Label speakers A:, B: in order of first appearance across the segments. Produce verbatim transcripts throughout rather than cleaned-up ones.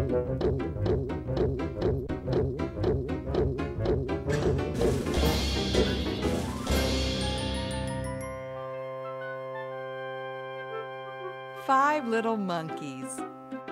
A: Five little monkeys.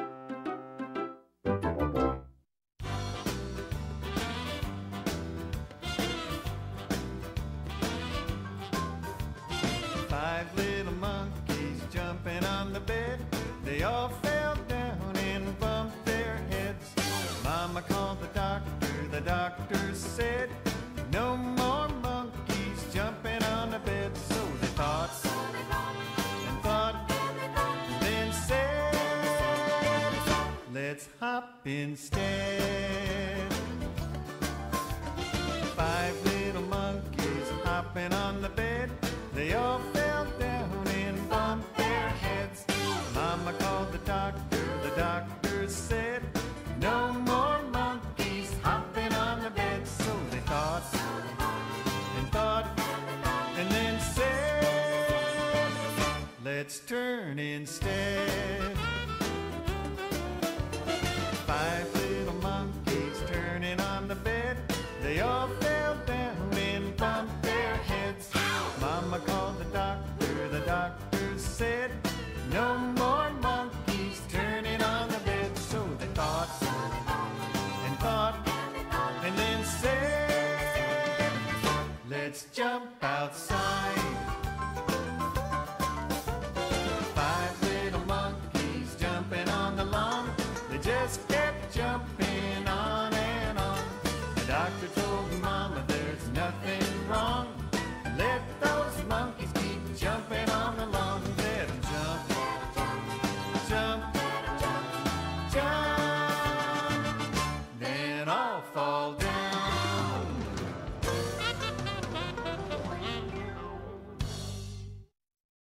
B: Five little monkeys jumping on the bed. They all fell down and bumped their heads. Mama called the doctor. The doctor said, no more monkeys jumping on the bed. So they thought and thought, then said, let's hop instead. Five little monkeys hopping on the bed. They all fell down and bumped their heads. Mama called the doctor. The doctor said, no more monkeys hopping on the bed. So they thought and thought and then said, let's turn instead. Five little monkeys turning on the bed. They all fell down and bumped their heads. Mama called the doctor. The doctor said, no more monkeys turning on the bed. So they thought and thought and then said, let's jump outside. Five little monkeys jumping on the lawn. They just kept jumping